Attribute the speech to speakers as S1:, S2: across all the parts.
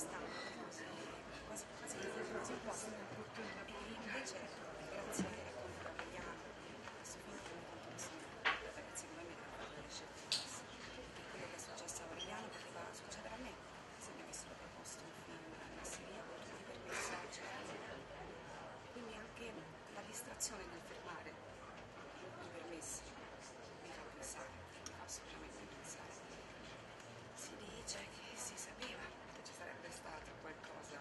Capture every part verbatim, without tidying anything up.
S1: stampa, così, quasi, quasi, quasi un po'. E invece, grazie ai racconti di Aureliano, questo film che mi conto insomma, ragazzi come me che hanno fatto delle scelte diverse. E quello che è successo a Aureliano poteva succedere a me, se mi avessero proposto un film in Siria con tutti i permessi che c'erano. Quindi anche la distrazione nel fermare i permessi mi fa pensare, mi fa assolutamente pensare. Si dice che si sapeva che ci sarebbe stato qualcosa,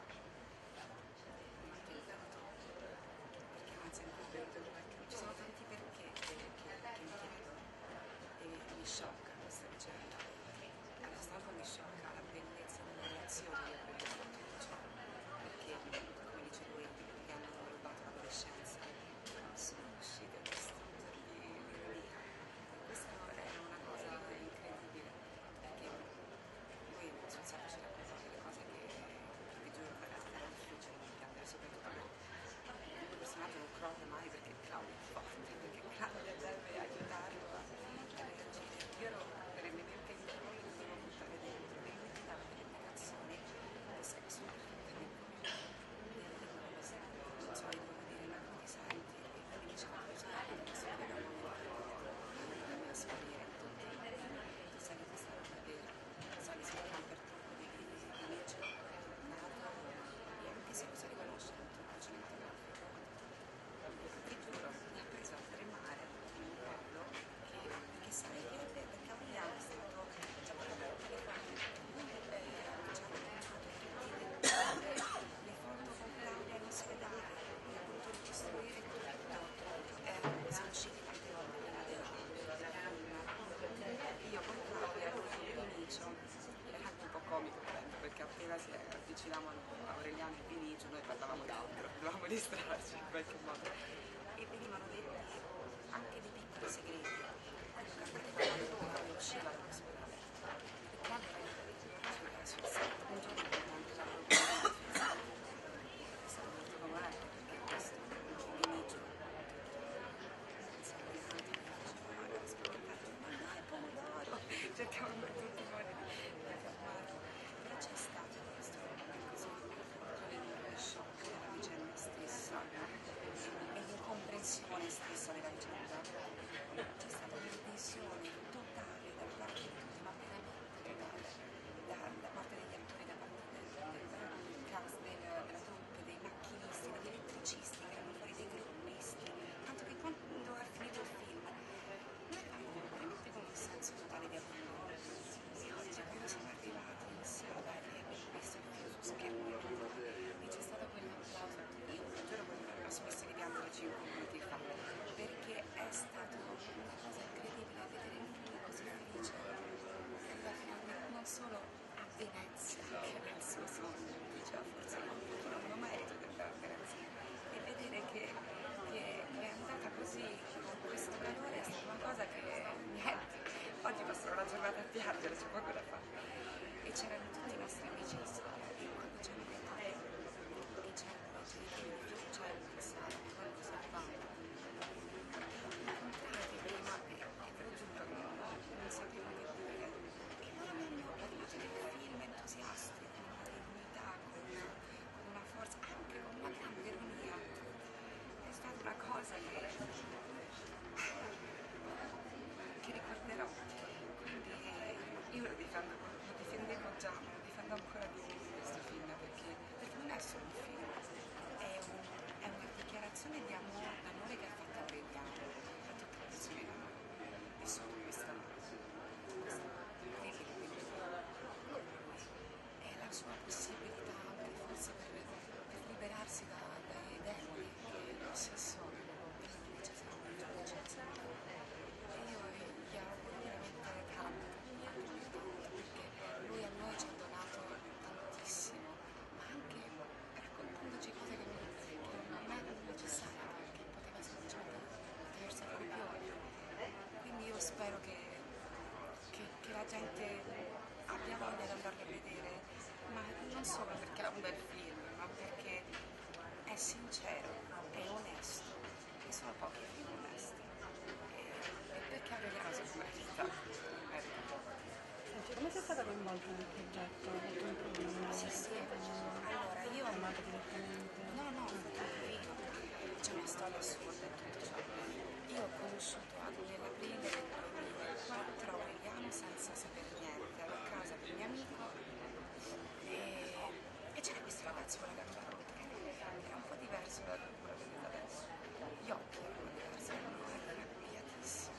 S1: un attentato, perché non si è ancora venuto, perché ci sono tanti perché che, che, che mi chiedono e mi sciocca questa vicenda. Alla stampa mi sciocca la bellezza della reazione di Aureliano a tutto ciò, perché come dice lui, gli hanno rubato l'adolescenza, non sono riusciti a distruggergli l'ironia. Questa è una cosa incredibile, perché lui sul set ci racconta delle cose che vi giuro ragazzi era difficile da piangere, soprattutto per il personaggio non crolla mai perché Claudia è forte, perché Claudia deve aiutarlo a, a reagire. Io ero perennemente in crollo e dovevo buttare dentro e lui ti dava delle indicazioni che sei sono perfettamente e arrivano così, non so, io devo dire ma come ti senti? E lui mi diceva così, adesso vediamo un momento, aiutami a sparire tutti, tu sai che questa roba è vera, sai che siamo camper troppo di inizio, nato e anche se lo si riconosce dal trucco cinematografico, ti giuro, mi ha preso a tremare in un modo che, perché sai che perché Aureliano è stato già quello che tutte le foto eh, ci ha raccontato tutti le, le foto con Claudia in ospedale e ha voluto ricostruire tutto, eh, siamo usciti tante volte prima del, del film, io con Claudia e Vinicio, era anche un po' comico perché appena si avvicinavano a Aureliano e Vinicio noi parlavamo d'altro, dovevamo distrarci in qualche modo e venivano detti anche dei piccoli segreti, quello che accadeva quando Claudia usciva dall'ospedale e quando era sul set un giorno importante la loro comunicazione è stato molto commovente perché questo Vinicio ma è pomodoro, cercavamo in tutti i modi di fermarlo, però c'è stato questo così un shock della vicenda stessa e l'incomprensione stessa della vicenda, c'è stata un'adesione totale da parte di tutti, ma veramente totale, da, da parte degli attori, da parte del, del, del cast, del, della troupe, dei macchinisti, degli elettricisti che erano fuori, dei gruppisti, tanto che quando è finito il film noi eravamo veramente con un senso totale di abbandono e oggi quando siamo arrivati in sala e abbiamo visto il film su schermo e c'è stato quell'applauso, io un giorno ho smesso di piangere cinque minuti fa perché è stato una cosa incredibile vedere lui così felice arriva finalmente non solo a Venezia che è il suo sogno, diceva forse io un pochino me lo merito di andare a Venezia e vedere che, che è andata così con questo valore è stata una cosa che niente, oggi passerò la giornata a piangere, c'è poco da fare e c'erano tutti i nostri amici in sala e quando ci hanno detto che c'erano i genitori di Fiuccello in sala quando sapevamo incontrati prima e, e ve lo giuro non, non sapevo che dire e loro mi hanno parlato del film entusiasti con una dignità, con una, con una forza, anche con una grande ironia è stata una cosa che che ricorderò, quindi io lo difendo, lo difendevo già, ma lo difendo ancora di più questo film perché, perché non è solo un film, è, un, è una dichiarazione di amore, d'amore che ha fatto Aureliano a tutte le persone che hanno vissuto questa questa crisi di pellicola come lui e la sua possibilità anche forse per, per liberarsi da, dai demoni che lo ossessono e non dice sempre un giorno c'è e io gli auguro veramente tanto, tanto, tanto perché lui a noi ci ha donato tantissimo ma anche raccontandoci cose che non, che non erano necessarie perché poteva semplicemente tenersi a coglioni quindi io spero che, che, che la gente abbia voglia di andarlo a vedere ma non solo perché è un bel film ma perché è sincero, è onesto e sono pochi i film onesti e, e perché Aureliano si merita merita
S2: Senti, come sei stata coinvolta nel progetto? Nel tuo impegno?
S1: sì sì No, no, vino. C'è una storia assurda in tutto ciò. Io ho conosciuto a nell'aprile del duemilaquattro Aureliano senza sapere niente, ero a casa di un mio amico e, e c'era questo ragazzo con la gamba rotta che era un po' diverso da quello che vedo adesso. Gli occhi erano diversi, erano arrabbiatissimi.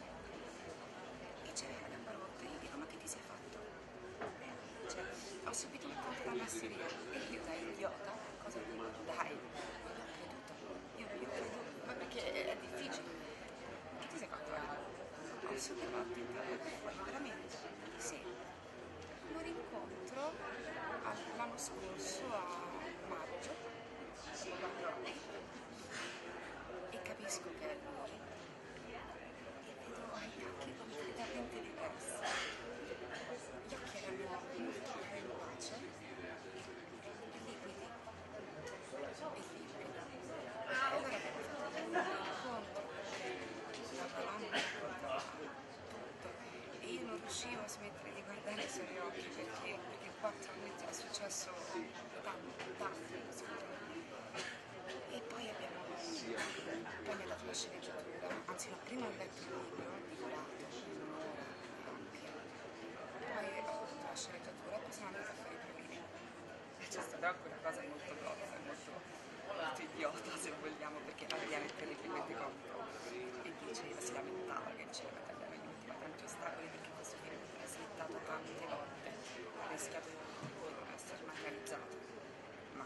S1: E c'era la gamba rotta e io dico, ma che ti sei fatto? E lui dice, ho subito un colpo da masseria. E io da idiota, cosa dico? Dai, io ho creduto, io, io credo, ma perché è difficile. Che ti sei fatto? Ho subito attentato fuori, veramente, sì. Lo rincontro l'anno scorso a maggio, dopo quattro anni, e capisco che è lui. E vedo gli occhi completamente diversi. Gli occhi erano molto vivace, liquidi e limpidi. E allora abbiamo fatto un incontro, parlavamo, raccontavamo tutto e io non riuscivo a smettere di guardare i suoi occhi perché, perché in quattro anni è successo tanto, tanto in questo tempo. E poi abbiamo, poi mi ha dato la sceneggiatura, anzi no, prima ho letto il libro, divorato, un'ora anche, poi ho avuto la sceneggiatura e poi sono andata a fare i provini. E c'è stata anche una cosa molto grossa, molto, molto idiota se vogliamo, perché Adriana è terribilmente comico e diceva, si lamentava che il cinema italiano gli metteva tanti ostacoli perché questo film è trasmettato tante volte, ha rischiato di non essere mai realizzato, ma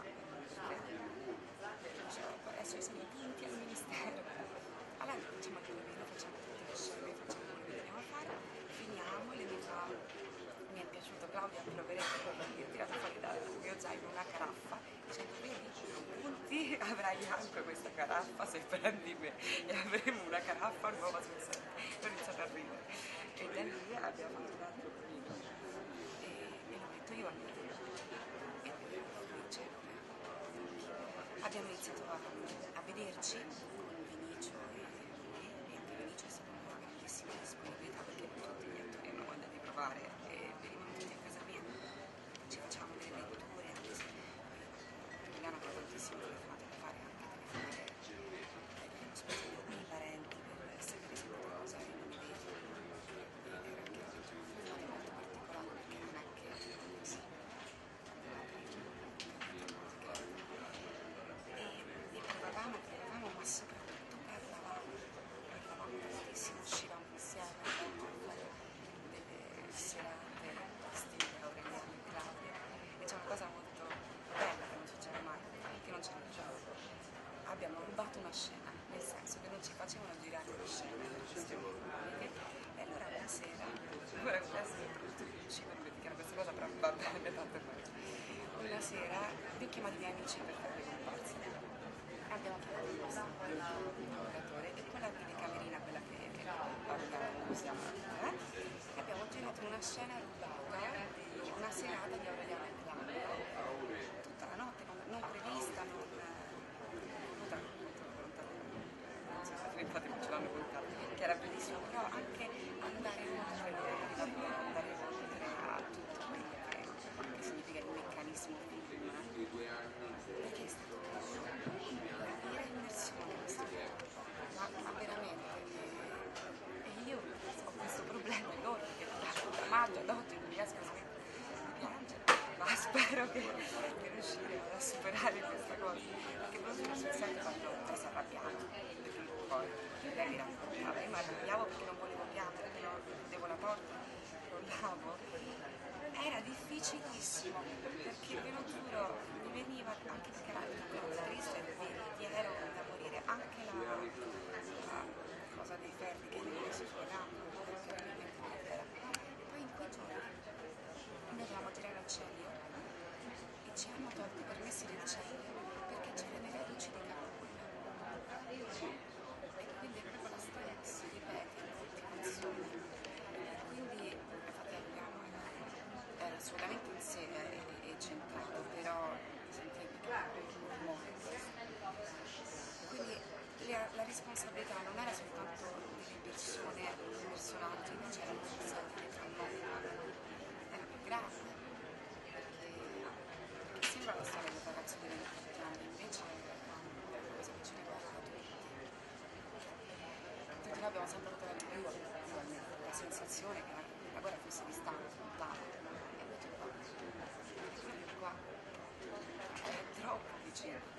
S1: diceva, adesso siamo punti al ministero, allora facciamo il provino, facciamo tutte le scene, facciamo quello che dobbiamo fare, finiamo, le mi fa, mi è piaciuto Claudia Proveretto, io ho tirato fuori dal mio zaino una caraffa dicendo vedi, punti avrai anche questa caraffa se prendi me e avremo una caraffa nuova sul set. Ho iniziato a ridere e da lì abbiamo fatto un altro provino e, e l'ho detto io al mio e felice. Abbiamo iniziato a, a vederci con Vinicio e lui e anche Vinicio è stata una grandissima disponibilità perché tutti gli attori hanno voglia di provare e venivano tutti a casa mia, ci facciamo delle letture anche se Milano ha tantissime telefonate da fare, anche telefonate abbiamo speso dei parenti per sapere se qualcosa cosa e non mi vedo e era anche una telefonata molto particolare perché non è che così e, e provavamo, provavamo ma soprattutto parlavamo parlavamo tantissimo, uscivamo insieme a fare delle serate stile Aureliano e Claudia e c'è una cosa molto bella che non succede mai, che non ce la facciamo. Abbiamo rubato una scena, nel senso che non ci facevano girare le scene per questioni economiche e allora una sera, ora adesso ci per dimenticare questa cosa però va bene tanto meglio. Una sera io chiamo i miei amici per fare le comparse. Abbiamo chiamato il nostro lavoratore e con la telecamerina, quella che, che paga, usiamo, eh? E abbiamo girato una scena rubata di una serata di Aureliano e Claudia, tutta la notte, non prevista, non voluta, infatti non ce l'hanno contata, che era bellissimo, però anche andare oltre il lavoro, andare oltre a tutto quello che, che significa il meccanismo film, perché è stato vera immersione questo film, ma, ma veramente, e, e io ho questo problema enorme che da maggio ad oggi non riesco a smettere di piangere, ma spero che, che riusciremo a superare questa cosa, perché proprio sul set quando lei si arrabbiava, perché poi lei mi raccontava, io mi arrabbiavo perché non volevo piangere, però vedevo la porta, crollavo, era difficilissimo, perché ve lo giuro, mi veniva, anche perché la attrice gli ero da morire, anche la, la cosa dei ferri che gli messo sul gambo, terribilmente leggera. Poi in quei giorni noi dovevamo girare al Celio e ci hanno tolto i permessi del Celio perché c'erano i reduci di Capodanno. E quindi è proprio la storia che si ripete in continuazione. Quindi infatti Adriano era, era assolutamente in sé e, e centrato, però sentivi che muore questo. Quindi la, la responsabilità non era soltanto delle persone, dei personaggi che c'erano passati dietro al mondo, era più grande, perché, perché sembra la storia del ragazzo di ventotto energia.